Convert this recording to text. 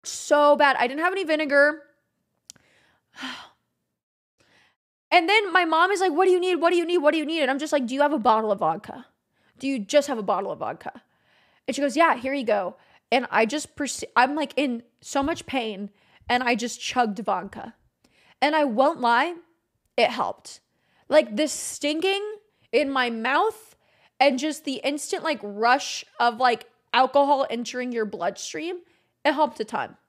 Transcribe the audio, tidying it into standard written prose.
so bad. I didn't have any vinegar. And then my mom is like, what do you need? What do you need? What do you need? And I'm just like, do you have a bottle of vodka? Do you just have a bottle of vodka? And she goes, yeah, here you go. And I just, I'm like in so much pain, and I just chugged vodka. And I won't lie, it helped. Like this stinging in my mouth and just the instant like rush of like alcohol entering your bloodstream, it helped a ton.